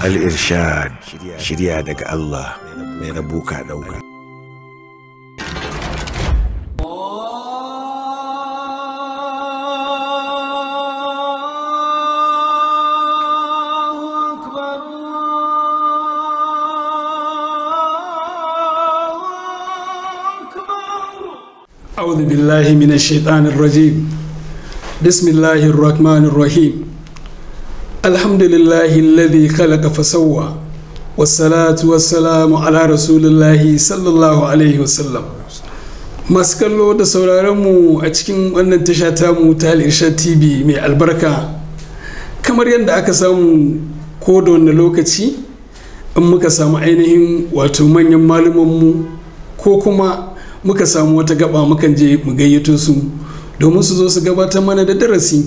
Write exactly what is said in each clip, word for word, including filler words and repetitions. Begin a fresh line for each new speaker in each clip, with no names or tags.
Al-Irshad, shirya daga Allah, mai rabu ka ɗauka.
أعوذ بالله من الشيطان الرجيم. بسم الله الرحمن الرحيم. الحمد لله الذي خلق فسوى والصلاة والسلام على رسول الله صلى الله عليه وسلم. masu kallo da sauraron mu a cikin wannan tasha tamu ta Al-Irshad T V mai albarka, kamar yadda aka samu ko da wani lokaci in muka samu ainihin wato manyan malumanmu ko kuma muka samu wata gaba mukan je mu gayyato su domin su zo su gabatar mana da darasi,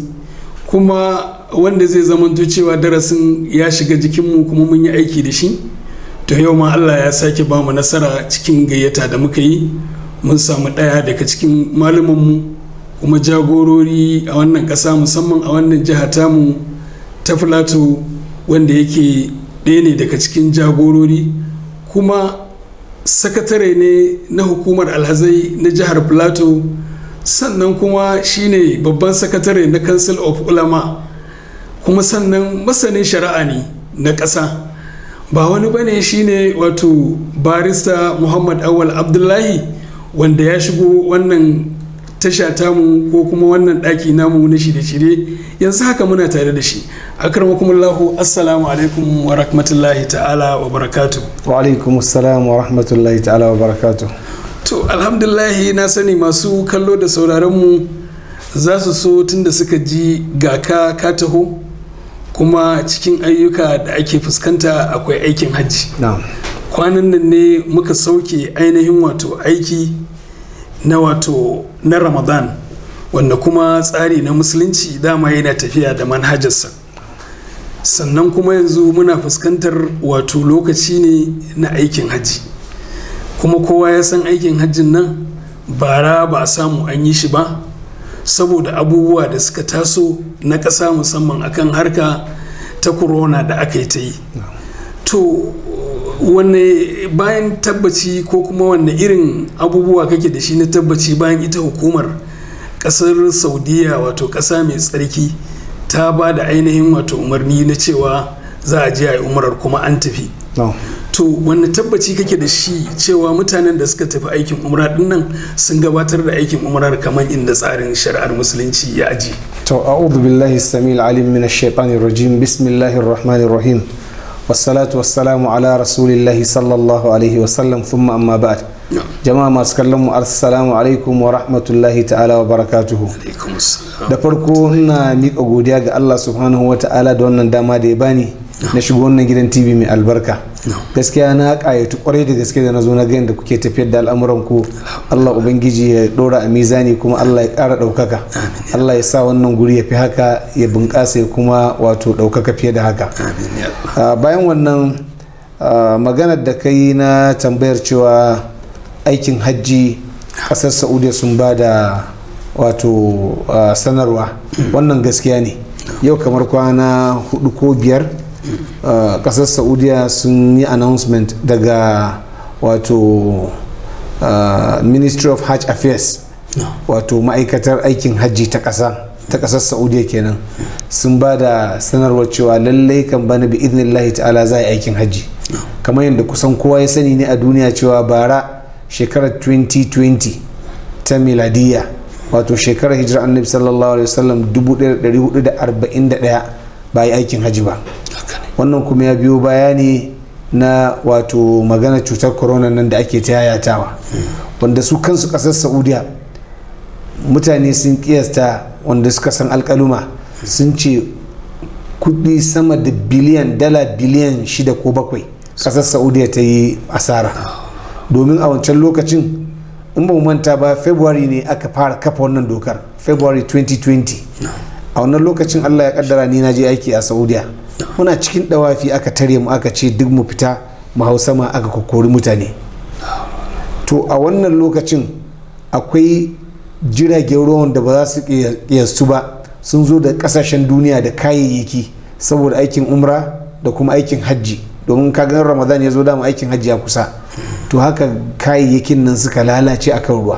kuma wanda zai zamanto cewa darasin ya shiga jikinmu kuma mun yi aiki da shi. To yau ma Allah ya sake ba mu nasara cikin gayyata da muka yi, mun samu ɗaya daga cikin malumanmu kuma jagorori a wannan ƙasa, musamman a wannan jiha tamu ta Filato, wanda yake ɗaya ne daga cikin jagorori kuma sakatare ne na hukumar alhazai na jihar Plateau, sannan kuma shine babban sakatare na Council of Ulama, kuma sannan masanin shari'a ne na ƙasa. Ba wani bane shine wato barista Muhammad Awal Abdullahi, wanda ya shigo wannan tasha tamu ko kuma wannan ɗaki namu na shirye-shirye yanzu haka muna tare da shi. Akramakumullahu, assalamu alaikum wa rahmatullahi ta'ala wa barakatuh.
Wa alaikum assalam wa rahmatullahi ta'ala wa barakatuh.
To alhamdulillahi, na sani masu kallo da sauraron mu za su so tunda suka ji ga ka ka taho, kuma cikin ayyuka da ake fuskanta akwai aikin hajji.
Na'am.
Kwanan nan ne muka sauke ainihin wato aiki na wato na Ramadan, wanda kuma tsari na musulunci dama yana tafiya da manhajarsa. Sannan kuma yanzu muna fuskantar wato lokaci ne na aikin hajji, kuma kowa ya san aikin hajjin nan bara ba a samu an yi shi ba saboda abubuwa da suka taso na ƙasa, musamman akan harka ta corona da aka yi ta yi. To wanne bayan tabbaci ko kuma wanne irin abubuwa kake da shi na tabbaci bayan ita hukumar ƙasar Saudiya, wato ƙasa mai tsarki, ta ba da ainihin wato umarni na cewa za a je a yi umarar kuma an tafi. To wanne tabbaci kake da shi cewa mutanen da suka tafi aikin umra din nan sun gabatar da aikin umrar kamar inda tsarin shari'ar musulunci ya aji?
To a'udhu billahi as-samil alim minash shaitanir rajim. Bismillahir rahmanir rahim. Wassalatu wassalamu ala rasulillahi sallallahu alaihi wasallam, thumma amma ba'd. Jama'a masu kallon mu, assalamu alaikum wa rahmatullahi ta'ala wa barakatuhu. Da farko ina miƙa godiya ga Allah subhanahu wa ta'ala da wannan dama da ya bani na shigo wannan gidan T V mai albarka. Gaskiya na ƙayatu kwarai da gaske da na zo na ga yadda kuke tafiyar da al'amuran ku. Allah ubangiji ya ɗora a mizani, kuma Allah ya ƙara ɗaukaka. Allah ya sa wannan guri ya fi haka, ya bunƙasa, ya kuma wato ɗaukaka fiye da haka. Bayan wannan maganar da kai na tambayar cewa aikin hajji ƙasar Saudiya sun ba da wato sanarwa, wannan gaskiya ne. Yau kamar kwana hudu ko biyar kasar Saudiya sun yi announcement daga wato Ministry of Hajj Affairs, wato ma'aikatar aikin hajji ta ƙasa ta ƙasar Saudiya kenan, sun ba da sanarwar cewa lallai kan bana bi idnillahi ta'ala za a yi aikin hajji. Kamar yadda kusan kowa ya sani ne a duniya cewa bara shekarar twenty twenty ta miladiyya, wato shekarar hijira annabi sallallahu alaihi wasallam dubu ɗaya da ɗari hudu da arba'in da ɗaya ba yi aikin hajji ba. Wannan kuma ya biyo bayani na wato magana cutar corona nan da ake ta yayatawa, wanda su kansu ƙasar Saudiya mutane sun kiyasta, wanda suka san alƙaluma sun ce kuɗi sama da biliyan dala biliyan shida ko bakwai ƙasar Saudiya ta yi asara. Domin a wancan lokacin, in ba mu manta ba, February ne aka fara kafa wannan dokar, February twenty twenty. A wannan lokacin Allah ya kaddara ni na je aiki a Saudiya. Muna cikin dawafi aka tare mu, aka ce duk mu fita mu hau sama, aka kokori mutane. To a wannan lokacin akwai jiragen ruwan da ba za su kiyastu ba, sun zo da kasashen duniya da kayayyaki saboda aikin umra da kuma aikin hajji, domin kagan ramadan ya zo dama aikin hajji ya kusa, to haka kayayyakin nan suka lalace akan ruwa.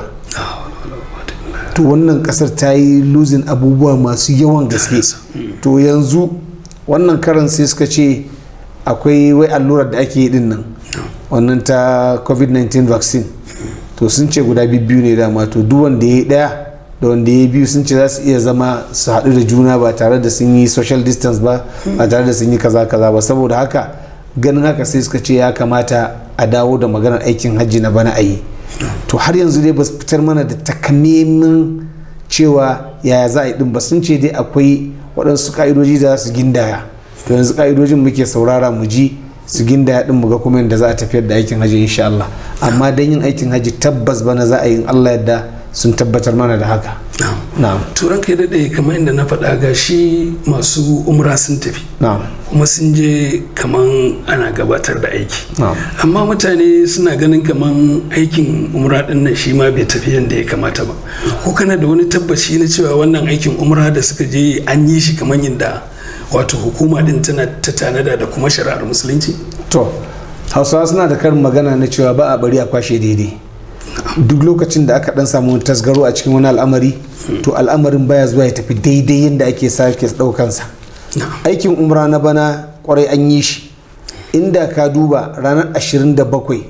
To wannan kasar ta yi losing abubuwa masu yawan gaske. To yanzu wannan karan sai suka ce akwai wai allurar da ake yi din nan, wannan ta covid nineteen vaccine, to sun ce guda biyu ne dama, to duk wanda ya yi daya da wanda ya biyu sun ce za su iya zama su haɗu da juna ba tare da sun yi social distance ba, ba tare da sun yi kaza kaza ba. Saboda haka ganin haka sai suka ce ya kamata a dawo da maganar aikin hajji na bana a yi. To har yanzu dai ba su fitar mana da takamaiman cewa yaya za a yi din ba, sun ce dai akwai waɗansu ka'idoji da za su gindaya. To yanzu ka'idojin muke saurara mu ji su gindaya din mu ga kuma yadda za a tafiyar da aikin hajji insha Allah. Amma dan yin aikin hajji tabbas bana za a yi in Allah yadda sun tabbatar mana da haka. Na'am.
Turan kai daɗe kamar inda na faɗa ga shi masu umra sun tafi.
Na'am.
Kuma sun je kaman ana gabatar da aiki.
Na'am.
Amma mutane suna ganin kaman aikin umra ɗin nan shi ma bai tafi yadda ya kamata ba. Ko kana da wani tabbaci na cewa wannan aikin umra da suka je an yi shi kaman yadda wato hukuma din tana ta tanada da kuma shari'ar musulunci?
To Hausawa suna da karin magana na cewa ba a bari a kwashe daidai. Duk lokacin da aka dan samu tasgaro a cikin wani al'amari, to al'amarin baya zuwa ya tafi daidai yadda ake sake daukansa. Aikin umra na bana kwarai an yi shi, inda ka duba ranar ashirin da bakwai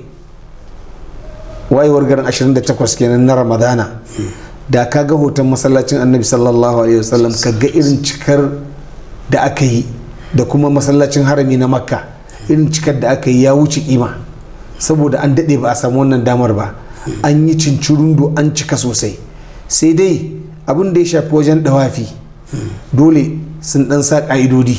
wayewar garin ashirin da takwas kenan na ramadana, da ka ga hoton masallacin annabi sallallahu alaihi wasallam, ka ga irin cikar da aka yi, da kuma masallacin harami na makka irin cikar da aka yi ya wuce kima, saboda an daɗe ba a samu wannan damar ba. An yi cincirundo, an cika sosai. Sai dai abin da ya shafi wajen dawafi dole sun dan sa ka'idodi,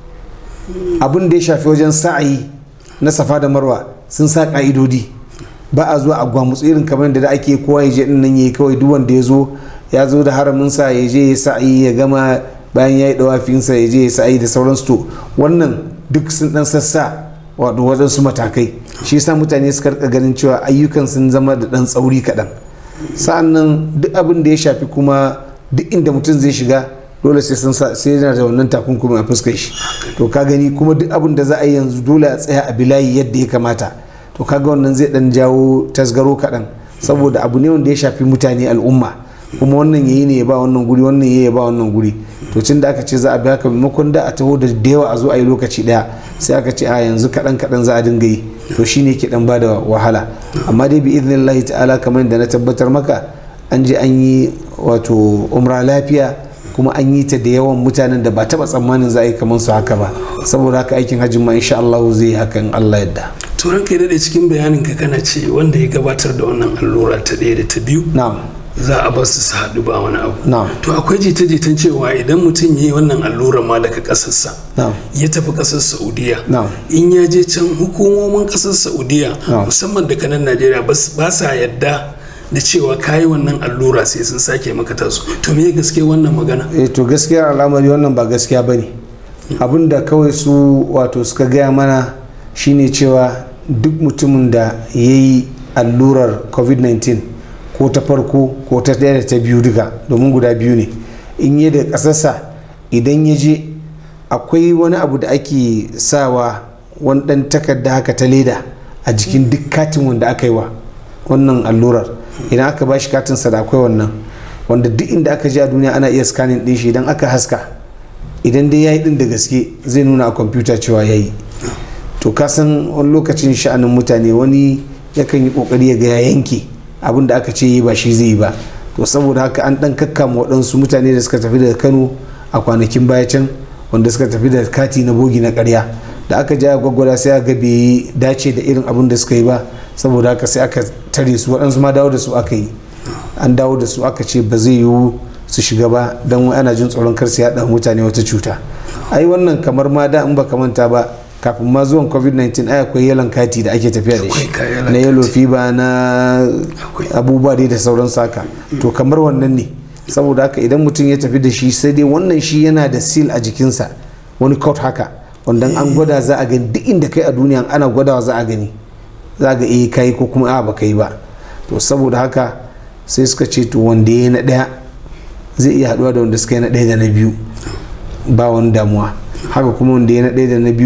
abin da ya shafi wajen sa'ayi na safa da marwa sun sa ka'idodi. Ba a zuwa a gwamutsu irin kamar da ake kowa ya je din nan yayi, kawai duk wanda ya zo ya zo da haramin sa ya je ya sa'ayi ya gama, bayan ya yi dawafin sa ya je ya sa'ayi da sauransu. To wannan duk sun dan sassa wato waɗansu matakai, shi yasa mutane suka rika ganin cewa ayyukan sun zama da ɗan tsauri kaɗan. Sa'annan duk abin da ya shafi kuma duk inda mutum zai shiga dole sai sun sa sai yana da wannan takunkumin a fuskar shi. To ka gani kuma duk abin da za a yi yanzu dole a tsaya a bilayi yadda ya kamata. To kaga wannan zai ɗan jawo tasgaro kaɗan, saboda abu ne wanda ya shafi mutane, al'umma, kuma wannan yayi ne ya ba wannan guri, wannan yayi ya ba wannan guri. To tun da aka ce za a bi haka, maimakon da a taho da yawa a zo a yi lokaci daya, sai aka ce a yanzu kaɗan kaɗan za a dinga yi. To shine ke dan bada wahala. Amma dai bi idnillahi ta'ala kamar da na tabbatar maka, an je an yi wato umra lafiya, kuma an yi ta da yawan mutanen da ba taba tsammanin za a yi kamar su haka ba. Saboda haka aikin hajji ma insha Allah zai yi haka in Allah yadda.
Turan kai daɗe cikin bayanin ka kana ce wanda ya gabatar da wannan allura ta ɗaya da ta biyu,
na'am,
za a bar su su haɗu ba wani abu.
Na'am.
To akwai jita-jitan cewa idan mutum ya yi wannan allura ma daga ƙasarsa,
Na'am.
ya tafi ƙasar Saudiya,
Na'am.
in ya je can hukumomin ƙasar Saudiya,
Na'am.
musamman daga nan Najeriya, ba sa yadda da cewa kayi wannan allura sai sun sake maka tasu. To me gaske wannan magana?
Eh to gaskiya al'amari wannan ba gaskiya bane. Abinda kawai su wato suka gaya mana shine cewa duk mutumin da ya yi allurar covid nineteen ko ta farko ko ta ɗaya da ta biyu duka, domin guda biyu ne, in yi da ƙasarsa idan ya je akwai wani abu da ake sawa, wani ɗan takarda haka ta leda a jikin duk katin wanda aka yi wa wannan allurar. Idan aka ba shi katinsa da akwai wannan, wanda duk inda aka je a duniya ana iya scanning ɗin shi, idan aka haska, idan dai ya yi ɗin da gaske zai nuna a kwamfuta cewa ya yi. To ka san wani lokacin sha'anin mutane, wani yakan yi ƙoƙari ya ga ya yanke abin da aka ce yi ba shi zai yi ba. To saboda haka an dan kakkama waɗansu mutane da suka tafi daga Kano a kwanakin baya can, wanda suka tafi da kati na bogi na ƙarya, da aka ja gwaggwada sai aka bai dace da irin abin da suka yi ba. Saboda haka sai aka tare su, waɗansu ma dawo da su aka yi, an dawo da su aka ce ba zai yiwu su shiga ba don ana jin tsoron kar su yaɗa mutane wata cuta. Ai wannan kamar ma da in ba ka manta ba, kafin ma zuwan covid nineteen ai akwai yalan kati da ake tafiya da shi na yellow fever, na abubuwa dai da sauran saka. To kamar wannan ne, saboda haka idan mutum ya tafi da shi, sai dai wannan shi yana da seal a jikinsa, wani coat haka, wanda an gwada za a gani duk inda kai a duniya ana gwadawa za a gani, za ga eh kai ko kuma a ba kai ba. To saboda haka sai suka ce to wanda ya na ɗaya zai iya haɗuwa da wanda suka yi na ɗaya da na biyu, ba wani damuwa. Haka kuma wanda ya na ɗaya da na biyu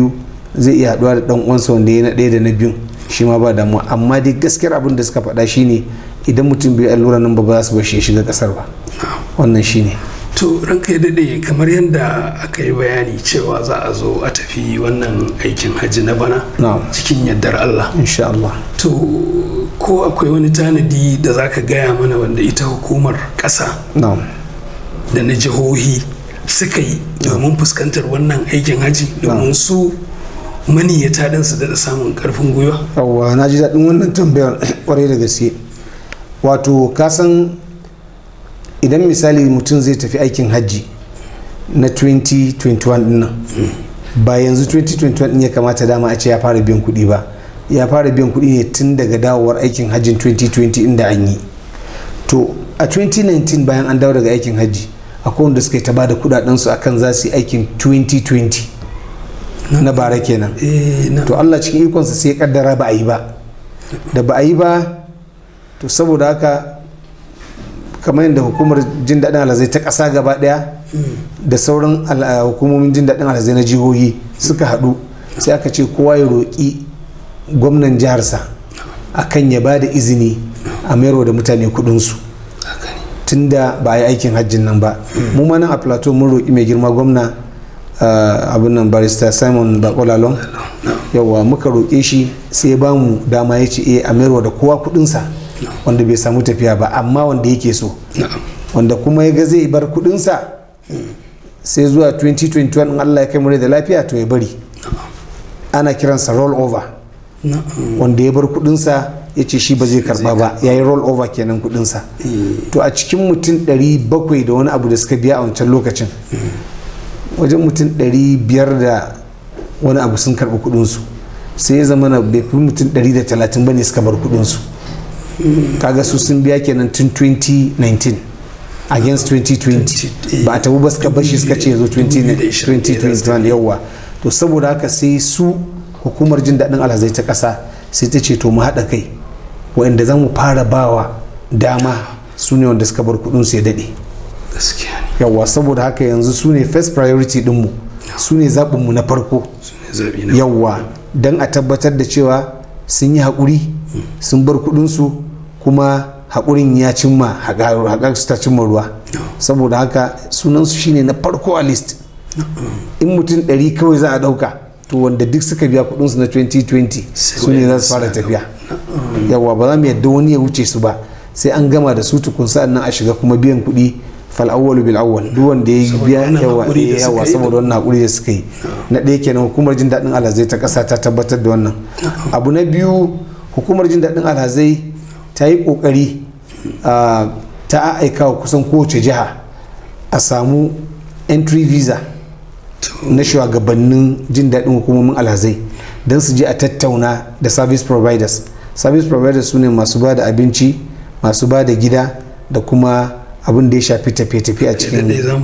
zai iya haɗuwa da ɗan uwansa wanda ya na ɗaya da na biyun shi ma ba damuwa. Amma dai gaskiyar abin da suka faɗa shine idan mutum bai allura nan ba ba za su bar shi ya shiga ƙasar ba. Wannan shine.
To ranka ya daɗe, kamar yadda aka yi bayani cewa za a zo a tafi wannan aikin hajji na bana cikin yardar Allah.
Insha Allah.
To ko akwai wani tanadi da za ka gaya mana wanda ita hukumar ƙasa da na jihohi suka yi domin fuskantar wannan aikin hajji domin su maniyyata din su da samun karfin gwiwa?
Yawwa, na ji daɗin wannan tambayar kwarai da gaske. Wato kasan idan misali mutum zai tafi aikin hajji na twenty twenty-one din nan, ba yanzu twenty twenty-one din ya kamata dama a ce ya fara biyan kuɗi ba, ya fara biyan kuɗi ne tun daga dawowar aikin hajjin twenty twenty inda an yi. To a twenty nineteen bayan an dawo daga aikin hajji akwai wanda suka yi ta bada kudadensu akan za su yi aikin twenty twenty na bara kenan. To Allah cikin ikonsa sai ya kaddara ba a yi ba. Da ba a yi ba to saboda haka kamar yadda hukumar jin daɗin alhazai ta ƙasa gaba ɗaya da sauran hukumomin jin daɗin alhazai na jihohi suka haɗu, sai aka ce kowa ya roƙi gwamnan jiharsa akan ya ba da izini a mayarwa da mutane kuɗinsu tunda ba a yi aikin hajjin nan ba. mu ma nan a plateau mun roƙi mai girma gwamna abin nan barista Simon Bakolalon, yawa muka roƙe shi sai ba mu dama ya ce eh a mayarwa da kowa kuɗinsa wanda bai samu tafiya ba, amma wanda yake so, wanda kuma ya ga zai bar kuɗinsa sai zuwa twenty twenty-one in Allah ya kai mu da lafiya to ya bari. Ana kiransa roll over, wanda ya bar kuɗinsa ya ce shi ba zai karba ba, ya yi roll over kenan kuɗinsa. To a cikin mutum ɗari bakwai da wani abu da suka biya a wancan lokacin, wajen mutum ɗari biyar da wani abu sun karɓi kuɗinsu, sai ya zama na bai fi mutum ɗari da talatin ba ne suka bar kuɗinsu. Kaga su sun biya kenan tun twenty nineteen against twenty twenty, ba a tabu ba suka bashi suka ce zo twenty twenty-one. yawa, to saboda haka sai su hukumar jin daɗin alhazai ta ƙasa sai ta ce to mu haɗa kai, waɗanda za mu fara bawa dama su ne wanda suka bar kuɗinsu ya daɗe. Yawa, saboda haka yanzu su ne first priority ɗinmu, su ne zaɓinmu na farko. Yawa, don a tabbatar da cewa sun yi haƙuri, sun bar kuɗinsu, kuma haƙurin ya cimma haƙar su ta cimma ruwa. Saboda haka sunansu shine na farko a list. In mutum ɗari kawai za a ɗauka, to wanda duk suka biya kuɗinsu na twenty twenty su ne za su fara tafiya. Yawa, ba za mu yadda wani ya wuce su ba, sai an gama da su tukun sa'an nan a shiga kuma biyan kuɗi fal awwalu bil awwal, duk wanda ya biya yawa yawa saboda wannan hakuri da suka yi. Na ɗaya kenan hukumar jin daɗin alhazai ta ƙasa ta tabbatar da wannan. Abu na biyu, hukumar jin daɗin alhazai ta yi ƙoƙari ta aika wa kusan kowace jiha a samu entry visa na shugabannin jin daɗin hukumomin alhazai don su je a tattauna da service providers. Service providers su ne masu ba da abinci, masu ba da gida, da kuma abin da ya shafi tafiye-tafiye a cikin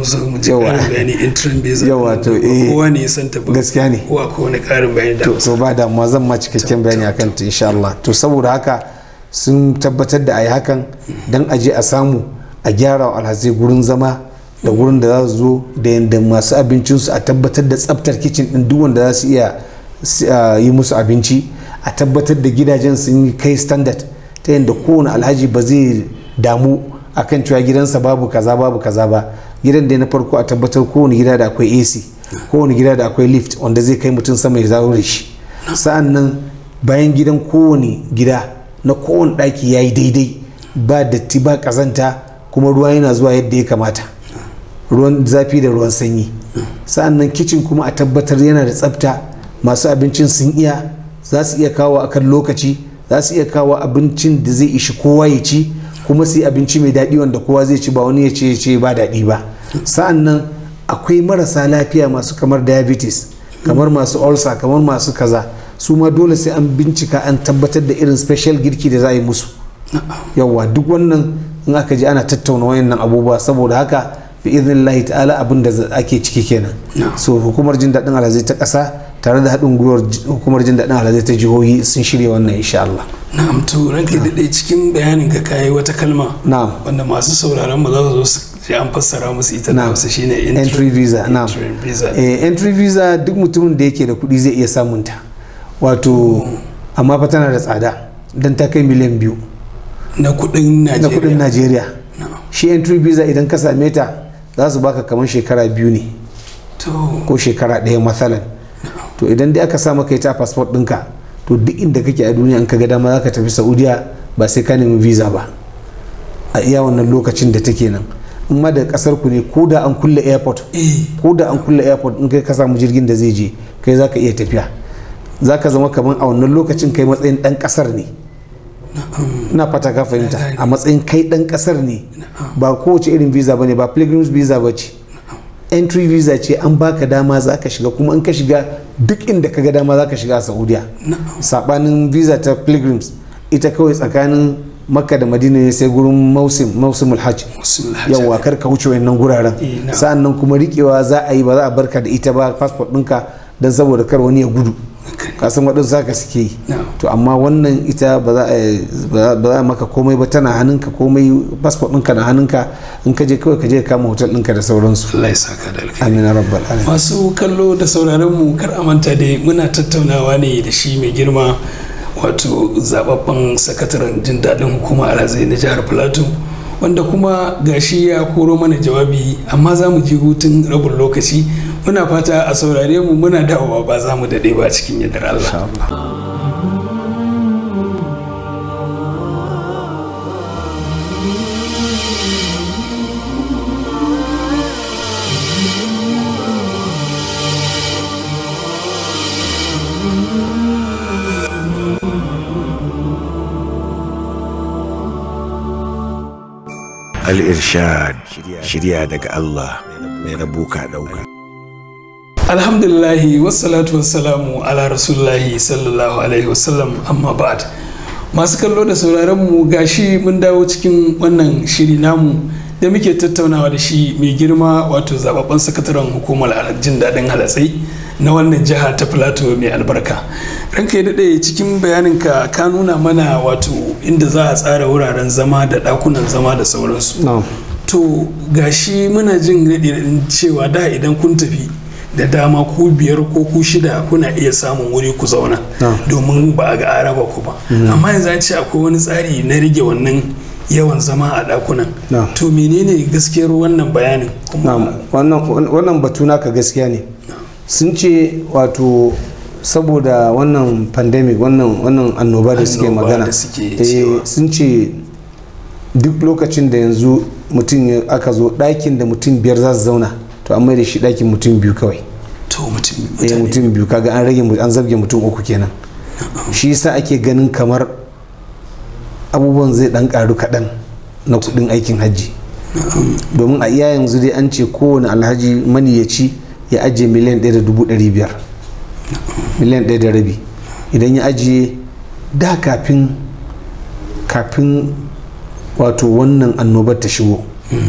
yawa. To kowa ne ya san ta,
gaskiya ne,
kowa ko wani ƙarin bayani da
to ba da ma zan ma cikakken bayani akan ta insha Allah. To saboda haka sun tabbatar da a yi hakan don a je a samu a gyara wa alhazai gurin zama da gurin da za su zo, da yadda masu abincinsu a tabbatar da tsaftar kicin din duk wanda za su iya yi musu abinci, a tabbatar da gidajen sun yi kai standard ta yadda kowane alhaji ba zai damu akan cewa gidansa babu kaza babu kaza ba. Gidan da na farko a tabbatar kowane gida da akwai A C, kowane gida da akwai lift wanda zai kai mutum sama ya zaure shi. Sa'an nan bayan gidan kowane gida na kowane ɗaki ya yi daidai, ba datti ba ƙazanta, kuma ruwa yana zuwa yadda ya kamata, ruwan zafi da ruwan sanyi. Sa'an nan kicin kuma a tabbatar yana da tsafta, masu abincin sun iya, za su iya kawo akan lokaci, za su iya kawo abincin da zai ishi kowa ya ci, kuma sai abinci mai daɗi wanda kowa zai ci, ba wani ya ce ce ba daɗi ba. Sa'an nan akwai marasa lafiya masu kamar diabetes, kamar masu ulcer, kamar masu kaza, su ma dole sai an bincika an tabbatar da irin special girki da za a yi musu. Yawwa, duk wannan in aka ji ana tattauna wayannan abubuwa. Saboda haka bi idnillahi ta'ala abin da ake ciki kenan. So hukumar jin daɗin alhazai ta ƙasa tare da haɗin gwiwar hukumar jin daɗin alhazai ta jihohi sun shirya wannan insha Allah.
Na'am, to ranka da dai cikin bayanin ka kai wata kalma wanda masu sauraron mu za su zo su sai an fassara musu ita da Hausa shine
entry visa. Na'am. Entry visa duk mutumin da yake da kuɗi zai iya samun ta. Wato amma fa tana da tsada dan ta kai miliyan biyu
na kuɗin Najeriya.
Na kuɗin Najeriya. Shi entry visa idan ka same ta za su baka kamar shekara biyu ne ko shekara ɗaya matsalan. To idan dai aka sa maka ita passport ɗinka to duk inda kake a duniya in ka ga dama za ka tafi Saudiya ba sai ka nemi visa ba a iya wannan lokacin da take nan. In ma da kasar ku ne ko da an kulle airport ko da an kulle airport in kai ka samu jirgin da zai je kai za ka iya tafiya, za ka zama kamar a wannan lokacin kai matsayin ɗan ƙasar ne. Ina fata ka fahimta, a matsayin kai ɗan ƙasar ne. Ba kowace irin visa ba ne, ba pilgrims visa ba ce, entry visa ce. An baka dama za ka shiga, kuma in ka shiga duk inda ka ga dama za ka shiga a Saudiya. Saɓanin visa ta pilgrims ita kawai tsakanin Makka da Madina ne sai gurin mausim mausimul hajj. Yawwa kar ka wuce wannan guraren. Sa'an nan kuma riƙewa za a yi, ba za a barka da ita ba passport ɗinka don saboda kar wani ya gudu. Kasan waɗansu zaka suke yi. To amma wannan ita ba za a maka komai ba, tana hannunka, komai passport ɗinka na hannunka. In ka je kawai ka je kama hotel ɗinka da sauransu.
Allah ya saka da alkhairi.
Amina rabbal alamin.
Masu kallo da sauraron mu kar a manta dai muna tattaunawa ne da shi mai girma wato zababben sakataren jin daɗin hukumar alhazai na jihar Plateau, wanda kuma gashi ya koro mana jawabi, amma za mu ji hutun rabin lokaci. Muna fata a saurare mu, muna dawowa ba za mu daɗe ba cikin yardar Allah.
Al-Irshad, shirya daga Allah, mai rabo ka ɗauka.
Alhamdulillahi wassalatu wassalamu ala rasulullahi sallallahu alaihi wasallam, amma ba'd. Masu kallo da sauraron mu gashi mun dawo cikin wannan shiri namu da muke tattaunawa da shi mai girma wato zababben sakataren hukumar jin daɗin halatsai na wannan jiha ta Plateau mai albarka. Ranka ya daɗe, cikin bayaninka ka nuna mana wato inda za a tsara wuraren zama da ɗakunan zama da sauransu. To gashi muna jin daɗin cewa da idan kun tafi da dama ku biyar ko ku shida kuna iya samun wuri ku zauna domin ba a ga araba ku ba. Amma yanzu an ce akwai wani tsari na rage wannan yawan zama a ɗakunan. To menene gaskiyar wannan bayanin?
Wannan batu naka gaskiya ne. Sun ce wato saboda wannan pandemic, wannan wannan annoba da suke magana, sun ce duk lokacin da yanzu mutum aka zo ɗakin da mutum biyar za su zauna, to an mai da shi ɗakin mutum biyu kawai.
To
mutum biyu, kaga an rage, an zabge mutum uku kenan. Shi yasa ake ganin kamar abubuwan zai ɗan ƙaru kaɗan na kuɗin aikin hajji. Domin a iya yanzu dai an ce kowane alhaji maniyaci ya ajiye miliyan ɗaya da dubu ɗari biyar, miliyan ɗaya da rabi. Idan ya ajiye da kafin kafin wato wannan annobar ta shigo,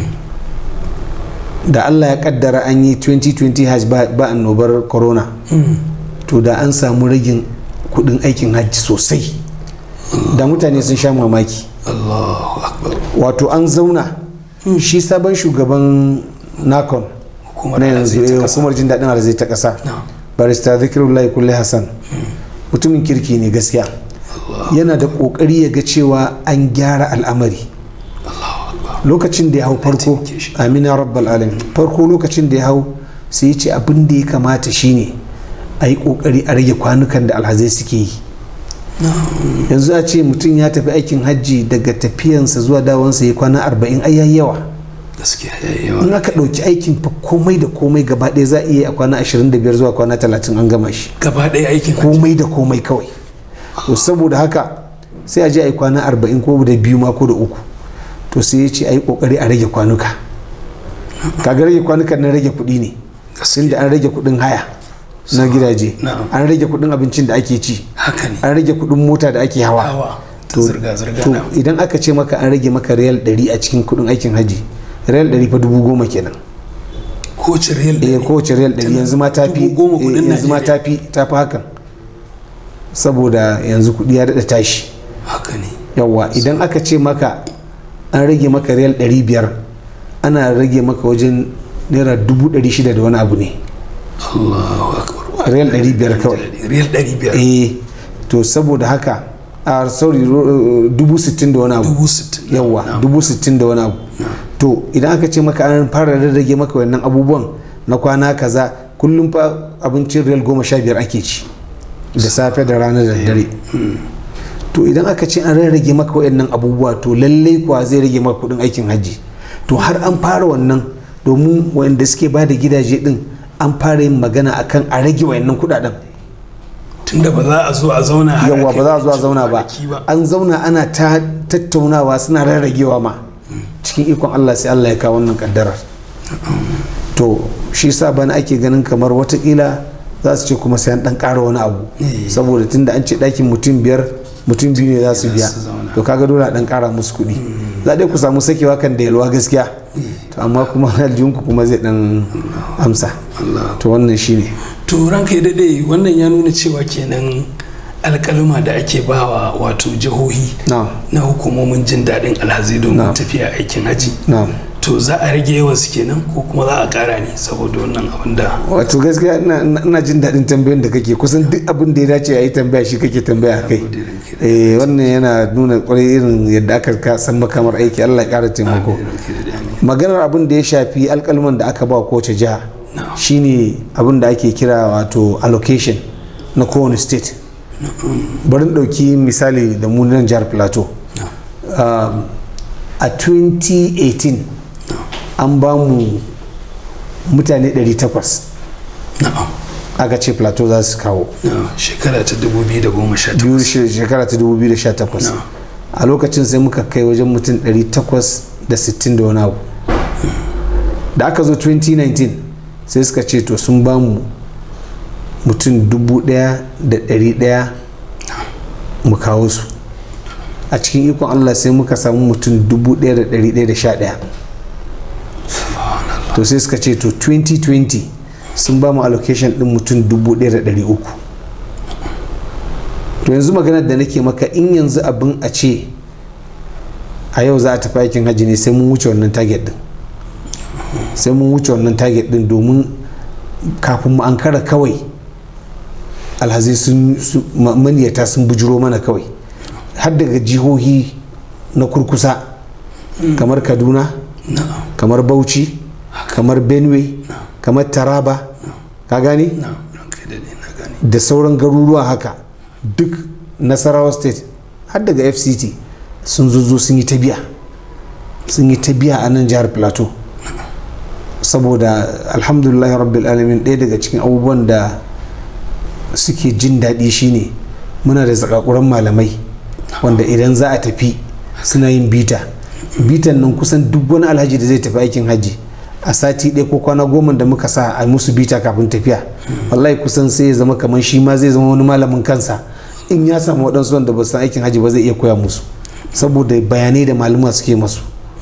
da Allah ya kaddara an yi twenty twenty hajj ba annobar corona, to da an samu ragin kudin aikin hajji sosai, da mutane sun sha mamaki.
Allahu akbar.
Wato an zauna, shi sabon shugaban nakon na yanzu hukumar jin daɗin arzai ta ƙasa, barista zikirullahi kulle hassan, mutumin kirki ne gaskiya. Yana da ƙoƙari ya ga cewa an gyara al'amari. Lokacin da ya hau farko, amina rabbal alamin, farko lokacin da ya hau sai ya ce abin da ya kamata shine a yi ƙoƙari a rage kwanukan da alhazai suke yi. Yanzu a ce mutum ya tafi aikin hajji, daga tafiyansa zuwa dawansa ya kwana arba'in, ai yayi yawa. In aka ɗauki aikin fa komai da komai gaba ɗaya za a iya a kwana ashirin da biyar zuwa kwana talatin an gama shi
gaba ɗaya aikin
komai da komai kawai. To saboda haka sai a je a yi kwana arba'in ko da biyu ma ko da uku. To sai ya ce a yi ƙoƙari a rage kwanuka. Kaga rage kwanukan na rage kuɗi ne, tunda an rage kuɗin haya na gidaje, an rage kuɗin abincin da ake ci, an rage kuɗin mota da ake hawa. To idan aka ce maka an rage maka riyal ɗari a cikin kuɗin aikin hajji, riyal ɗari fa dubu goma kenan.
Kowace riyal ɗari?
Eh, kowace riyal ɗari yanzu ma tafi, yanzu ma tafi tafi hakan, saboda yanzu kuɗi ya daɗa tashi.
Haka ne.
Yawwa, idan aka ce maka an rage maka riyal ɗari biyar ana rage maka wajen naira dubu ɗari shida da wani abu ne.
Allahu akbar.
Riyal ɗari biyar kawai.
Riyal ɗari biyar.
Eh to saboda haka a sorry dubu sittin da wani abu.
Dubu sittin.
Yawwa dubu sittin da wani abu. To idan aka ce maka an fara rage maka wannan abubuwan na kwana kaza, kullum fa abincin riyal goma sha biyar ake ci da safe da rana da dare. To idan aka ce an rage maka wayannan abubuwa to lallai kuwa zai rage maka kudin aikin hajji. To har an fara wannan, domin wayanda suke ba da gidaje din an fara yin magana akan a rage wayannan kudaden.
Tunda ba za a zo a zauna har
yawa ba za a zo a zauna ba, an zauna ana ta tattaunawa suna rarragewa ma cikin ikon Allah sai Allah ya kawo wannan kaddarar. To shi sa bana ake ganin kamar watakila za su ce kuma sai an dan ƙara wani abu, saboda tunda an ce ɗakin mutum biyar mutum biyu ne za su biya, to kaga dole a dan ƙara musu kuɗi. Za dai ku samu sakewa kan da yalwa gaskiya, to amma kuma aljihunku kuma zai dan amsa. To wannan shine.
To ranka ya daɗe, wannan ya nuna cewa kenan alƙaluma da ake bawa wato jihohi na hukumomin jin daɗin alhazai domin tafiya aikin haji, to za a rage yawan su kenan ko kuma za a ƙara ne saboda wannan abin da
wato gaskiya ina jin daɗin tambayoyin da kake, kusan duk abin da ya dace a yi tambaya shi kake tambaya kai. Eh wannan yana nuna kwarai irin yadda aka san makamar aiki. Allah ya ƙara taimako. Maganar abin da ya shafi alƙaluman da aka ba kowace jiha shine abin da ake kira wato allocation na kowane state. Bari ɗauki misali da mu nan jihar Plateau. A twenty eighteen an ba mu mutane ɗari takwas aka ce Plateau za su kawo.
Shekara ta dubu biyu da goma sha takwas.
Shekara ta dubu biyu da sha takwas. A lokacin sai muka kai wajen mutum ɗari takwas da sittin da wani abu. Da aka zo twenty nineteen sai suka ce to sun ba mu mutum dubu ɗaya da ɗari ɗaya mu kawo su. A cikin ikon Allah sai muka samu mutum dubu ɗaya da ɗari ɗaya da sha ɗaya. To sai suka ce to twenty twenty sun ba mu allocation ɗin mutum dubu ɗaya da ɗari uku. To yanzu maganar da nake maka, in yanzu abin a ce a yau za a tafi aikin hajji ne sai mun wuce wannan target ɗin. Sai mun wuce wannan target ɗin domin kafin mu ankara kawai alhazai sun maniyata sun bujiro mana kawai har daga jihohi na kurkusa kamar Kaduna, kamar Bauchi, kamar Benue, kamar Taraba, ka gane? Da sauran garuruwa haka duk Nasarawa state har daga F C T sun zuzo sun yi ta biya sun yi ta biya a nan jihar Plateau. Saboda alhamdulillah rabbil alamin, ɗaya daga cikin abubuwan da suke jin daɗi shine muna da zakakuran malamai wanda idan za a tafi suna yin bita bitan nan kusan duk wani alhaji da zai tafi aikin haji a sati ɗaya ko kwana goma da muka sa a musu bita kafin tafiya, wallahi kusan sai ya zama kamar shi ma zai zama wani malamin kansa. In ya samu waɗansu wanda ba san aikin haji ba zai iya koya musu saboda bayanai da maluma suke masu.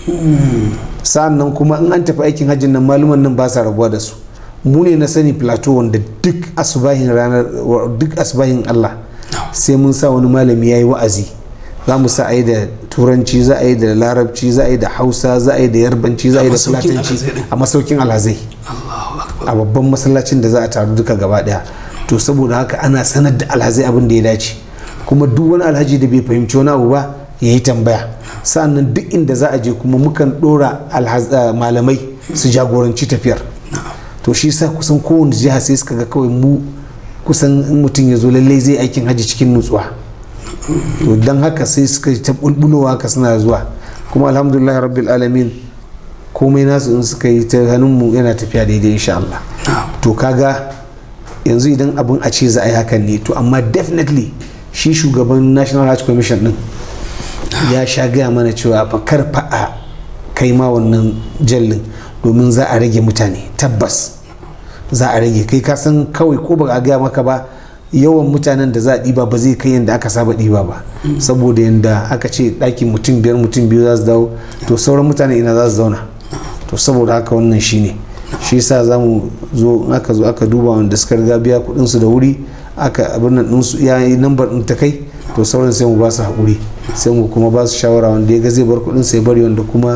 Sa'an nan kuma in an tafi aikin hajjin nan maluman nan ba sa rabuwa da su. Mu ne na sani Plateau wanda duk asubahin ranar duk asubahin Allah sai mun sa wani malami yayi wa'azi. Za mu sa a yi da turanci, za a yi da larabci, za a yi da hausa, za a yi da yarbanci, za a yi da fulatanci a masaukin alhazai a babban masallacin da za a taru duka gaba daya. To saboda haka ana sanar da alhazai abin da ya dace, kuma duk wani alhaji da bai fahimci wani abu ba ya yi tambaya. Sa'annan duk inda za a je kuma mukan dora malamai su jagoranci tafiyar. To shi sa kusan kowane jiha sai suka ga kawai mu kusan in mutum ya zo lallai zai aikin haji cikin nutsuwa. To don haka sai suka ta bulbulowa haka suna zuwa, kuma alhamdulillah rabbil alamin komai nasu in suka yi ta hannunmu yana tafiya daidai insha Allah. To kaga yanzu idan abin a ce za a yi hakan ne, to amma definitely shi shugaban National Hajj Commission din ya sha gaya mana cewa fa kar fa a kai ma wannan jallin domin za a rage mutane. Tabbas za a rage, kai ka san kawai ko ba a gaya maka ba yawan mutanen da za a ɗiba ba zai kai yadda aka saba ɗiba ba, saboda yadda aka ce ɗakin mutum biyar mutum biyu za su dawo, to sauran mutane ina za su zauna. To saboda haka wannan shine shi yasa za mu zo aka zo aka duba wanda suka riga biya kuɗinsu da wuri aka abin nan ɗinsu ya yi nambar ɗin ta kai, to sauran sai mu ba su haƙuri, sai mu kuma ba su shawara wanda ya ga zai bar kuɗin sai bari, wanda kuma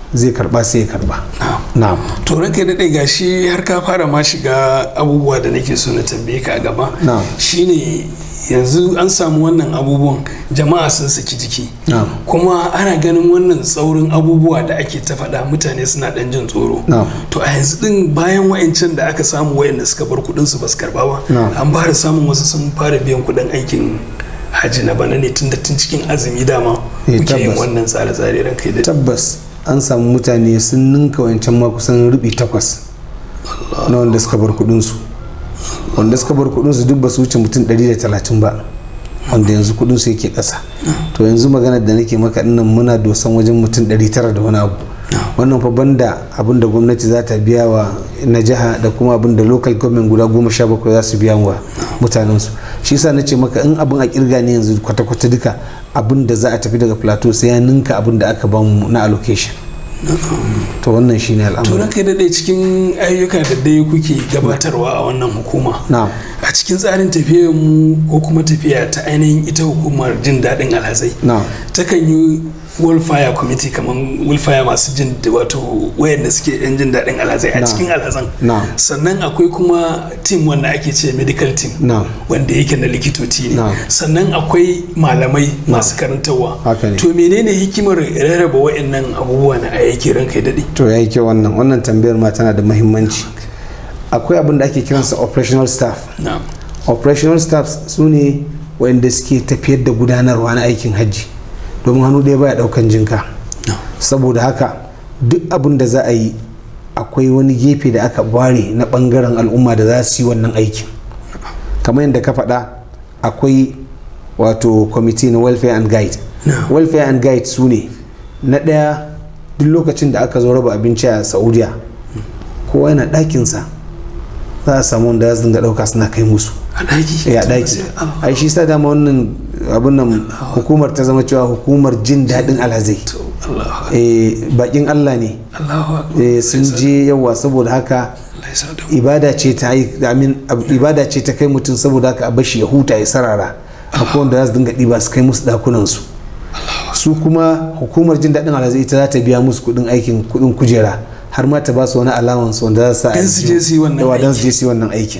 zai karba sai ya karba.
na'am to ranka da dai gashi har ka fara ma shiga abubuwa da nake so na tambaye ka a gaba shine yanzu an samu wannan abubuwan jama'a sun saki jiki kuma ana ganin wannan tsaurin abubuwa da ake ta faɗa mutane suna ɗan jin tsoro to a yanzu din bayan wayancan da aka samu wayanda suka bar kuɗin su basu karba ba an fara samun wasu sun fara biyan kuɗin aikin haji na bana ne tun da tun cikin azumi dama muke yin wannan tsare-tsare ran kai da
tabbas an samu mutane sun ninka wancan ma kusan rubi takwas na wanda suka bar kuɗin su wanda suka bar kudin su duk ba su wuce mutum ɗari da talatin ba wanda yanzu kudin su yake ƙasa to yanzu maganar da nake maka dinnan muna dosan wajen mutum ɗari tara da wani abu wannan fa banda abin da gwamnati za ta biya wa na jiha da kuma abin da local government guda goma sha bakwai za su biya wa mutanen su shi yasa nace maka in abin a kirga ne yanzu kwata-kwata duka abin da za a tafi daga plateau sai ya ninka abin da aka bamu na allocation to wannan shine al'amari
to ranka dai cikin ayyuka da dai kuke gabatarwa a wannan hukuma a cikin tsarin tafiyar mu ko kuma tafiya ta ainihin ita hukumar jin daɗin alhazai takan yi welfare committee kamar welfare masu jin wato wayanda suke yan jin daɗin alhazai a cikin alhazan sannan akwai kuma team wanda ake ce medical team wanda yake na likitoci ne sannan akwai malamai masu karantarwa to menene hikimar rarraba wayannan abubuwa na ayyukan ranka daɗi
to yayi kyau wannan wannan tambayar ma tana da muhimmanci akwai abin da ake kiransa operational staff operational staff su ne wayanda suke tafiyar da gudanarwa na aikin hajji domin hannu ɗaya baya ɗaukan jinka saboda haka duk abin da za a yi akwai wani gefe da aka ware na ɓangaren al'umma da za su yi wannan aikin kamar yadda ka faɗa akwai wato kwamiti na welfare and guide welfare and guide su ne na ɗaya duk lokacin da aka zo raba abinci a saudiya kowa yana ɗakinsa za a samu wanda za su dinga ɗauka suna kai musu
a ɗaki
ya ɗaki ai shi sa dama wannan abin nan hukumar ta zama cewa hukumar jin daɗin alhazai bakin Allah ne sun je yawa saboda haka ibada ce ta ibada ce ta kai mutum saboda haka a bashi ya huta ya sarara akwai wanda za su dinga ɗiba su kai musu ɗakunansu su kuma hukumar jin daɗin alhazai ita za ta biya musu kuɗin aikin kuɗin kujera har ma ta ba su wani allowance wanda za su
je su yi
wannan aikin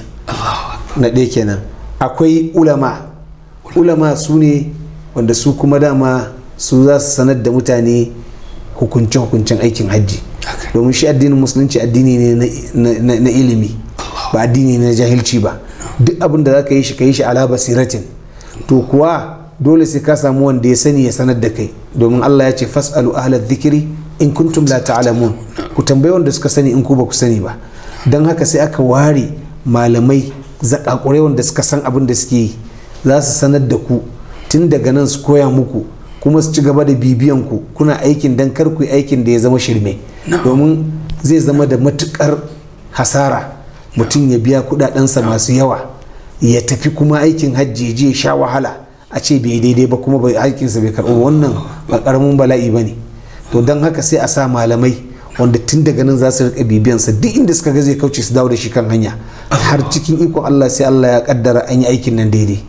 na ɗaya kenan akwai ulama ulama su ne wanda su kuma dama su za su sanar da mutane hukuncin-hukuncin aikin hajji domin shi addinin musulunci addini ne na ilimi ba addini na jahilci ba duk abin da za ka yi shi ka yi shi ala basiratin to kuwa dole sai ka samu wanda ya sani ya sanar da kai domin Allah ya ce fas'alu ahla dhikri in kuntum la ta'lamun ku tambayi wanda suka sani in ku ba ku sani ba don haka sai aka ware malamai zakakurai wanda suka san abin da suke yi za su sanar da ku tun daga nan su koya muku kuma su ci gaba da bibiyan ku kuna aikin dan kar ku yi aikin da ya zama shirme domin zai zama da matukar hasara mutum ya biya kudadensa masu yawa ya tafi kuma aikin hajji je sha wahala a ce bai daidai ba kuma bai aikinsa bai karɓo wannan ba karamin bala'i ba ne to don haka sai a sa malamai wanda tun daga nan za su rika bibiyansa duk inda suka ga zai kauce su dawo da shi kan hanya har cikin ikon Allah sai Allah ya kaddara an yi aikin nan daidai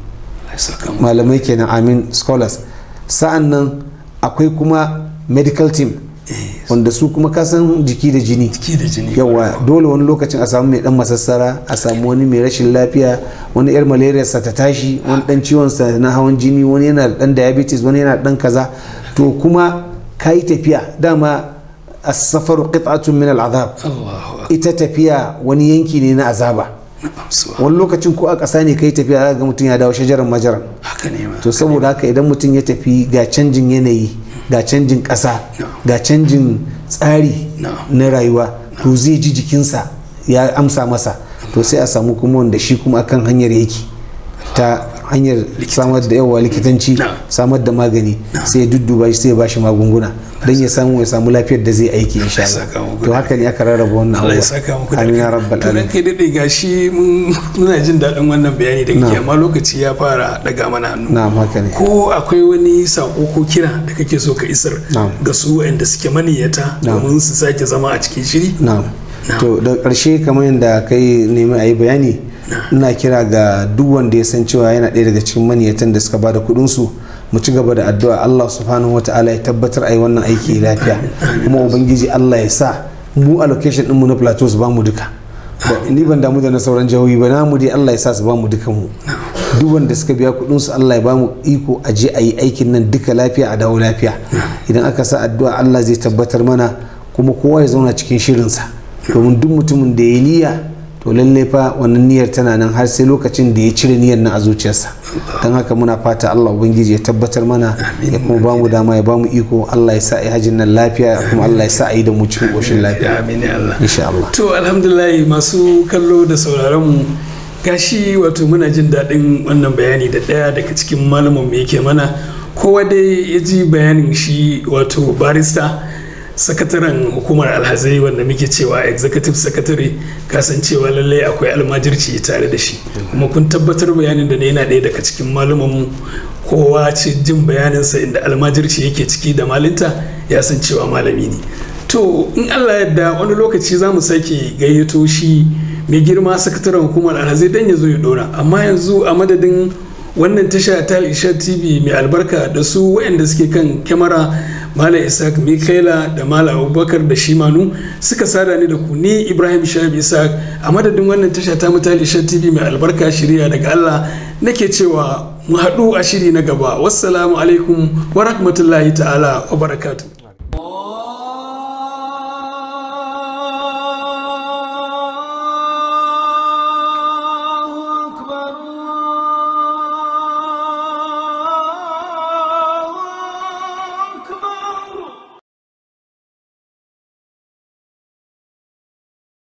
malamai kenan amin scholars sa'an nan akwai kuma medical team wanda su kuma kasan jiki da jini yawa dole wani lokacin a samu mai dan masassara a samu wani mai rashin lafiya wani yar malaria sa ta tashi wani dan ciwon sa na hawan jini wani yana da dan diabetes wani yana da dan kaza to kuma kai tafiya dama as-safaru qit'atun min al-azab ita tafiya wani yanki ne na azaba wani lokacin ko a ƙasa ne kai tafiya ga mutum ya dawo shajaran majaran to saboda haka idan mutum ya tafi ga canjin yanayi ga canjin ƙasa ga canjin tsari na rayuwa to zai ji jikinsa ya amsa masa to sai a samu kuma wanda shi kuma akan hanyar yake ta hanyar samar da yawa likitanci samar da magani sai ya dudduba shi sai ya bashi magunguna don ya samu ya samu lafiyar da zai aiki insha Allah to haka ne aka rarraba wannan
Allah ya saka muku da
amin ya rabbal alamin
kai dade gashi muna jin daɗin wannan bayani da kake amma lokaci ya fara daga mana hannu
na'am haka ne
ko akwai wani sako ko kira da kake so ka isar ga su wanda suke maniyata domin su sake zama a cikin shiri
na'am to da ƙarshe kamar yadda kai nemi a yi bayani ina kira ga duk wanda ya san cewa yana ɗaya daga cikin maniyatan da suka bada kuɗinsu mu ci gaba da addu'a Allah subhanahu wata'ala ya tabbatar a yi wannan aiki lafiya kuma ubangiji Allah ya sa mu allocation din mu na plateau su ba mu duka ni ban damu da na sauran jihohi ba namu dai Allah ya sa su ba mu duka mu duk wanda suka biya kudin su Allah ya ba mu iko a je a yi aikin nan duka lafiya a dawo lafiya idan aka sa addu'a Allah zai tabbatar mana kuma kowa ya zauna cikin shirinsa domin duk mutumin da ya niyya to lalle fa wannan niyyar tana nan har sai lokacin da ya cire niyyar nan a zuciyarsa don haka muna fata Allah ubangiji ya tabbatar mana ya kuma ba mu dama ya ba mu iko Allah ya sa a yi hajjin nan lafiya kuma Allah ya sa a yi da mu cikin ƙoshin lafiya insha Allah.
To alhamdulillah masu kallo da sauraron mu gashi wato muna jin daɗin wannan bayani da ɗaya daga cikin malamin mu yake mana kowa dai ya ji bayanin shi wato barista sakataren hukumar alhazai wanda muke cewa executive secretary kasancewa lallai akwai almajirci tare da shi kuma kun tabbatar bayanin da ne yana ɗaya daga cikin malumanmu kowa ce jin bayaninsa inda almajirci yake ciki da malinta ya san cewa malami ne. To in Allah yadda wani lokaci za mu sake gayyato shi mai girma sakataren hukumar alhazai dan ya zo ya dora amma yanzu a madadin wannan tasha ta Isha T V mai albarka da su waɗanda suke kan kyamara Malam Isaac Mikaela da Malam Abubakar da Shimanu suka sada ni da ku ni Ibrahim Shahab Isaac a madadin wannan tasha ta mutane Isha T V mai albarka shirya daga Allah nake cewa mu haɗu a shiri na gaba wassalamu alaikum wa rahmatullahi ta'ala wa barakatuh.